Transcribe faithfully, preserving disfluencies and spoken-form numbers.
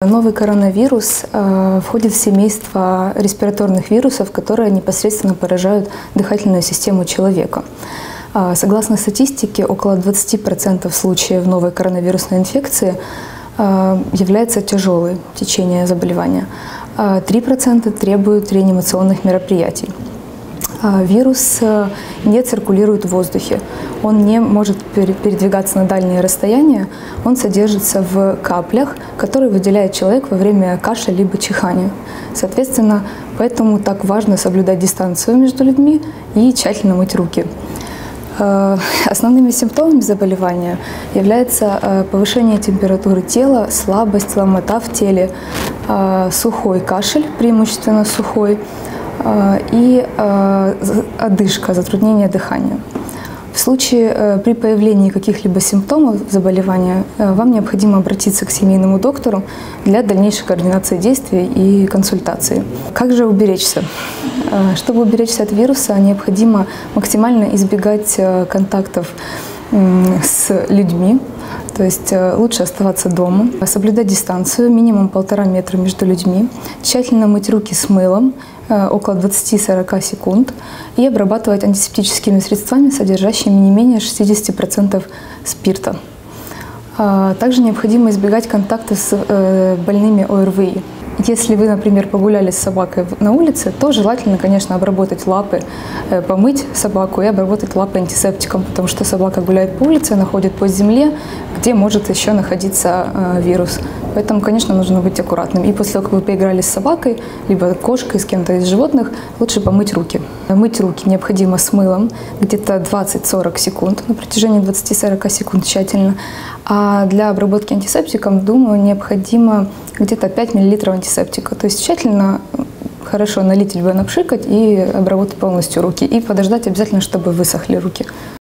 Новый коронавирус э, входит в семейство респираторных вирусов, которые непосредственно поражают дыхательную систему человека. Э, согласно статистике, около двадцати процентов случаев новой коронавирусной инфекции э, является тяжелое течение заболевания. Э, три процента требуют реанимационных мероприятий. Вирус не циркулирует в воздухе, он не может передвигаться на дальние расстояния, он содержится в каплях, которые выделяет человек во время кашля либо чихания. Соответственно, поэтому так важно соблюдать дистанцию между людьми и тщательно мыть руки. Основными симптомами заболевания является повышение температуры тела, слабость, ломота в теле, сухой кашель, преимущественно сухой, и одышка, затруднение дыхания. В случае при появлении каких-либо симптомов заболевания вам необходимо обратиться к семейному доктору для дальнейшей координации действий и консультации. Как же уберечься? Чтобы уберечься от вируса, необходимо максимально избегать контактов с людьми, то есть лучше оставаться дома, соблюдать дистанцию, минимум полтора метра между людьми, тщательно мыть руки с мылом, около двадцати-сорока секунд, и обрабатывать антисептическими средствами, содержащими не менее шестидесяти процентов спирта. Также необходимо избегать контакта с больными О Эр Ви И. Если вы, например, погуляли с собакой на улице, то желательно, конечно, обработать лапы, помыть собаку и обработать лапы антисептиком, потому что собака гуляет по улице, она ходит по земле, где может еще находиться вирус. Поэтому, конечно, нужно быть аккуратным. И после того, как вы поиграли с собакой, либо кошкой, с кем-то из животных, лучше помыть руки. Мыть руки необходимо с мылом где-то двадцать-сорок секунд, на протяжении двадцати-сорока секунд тщательно. А для обработки антисептиком, думаю, необходимо где-то пять миллилитров антисептика. То есть тщательно, хорошо налить либо напшикать и обработать полностью руки. И подождать обязательно, чтобы высохли руки.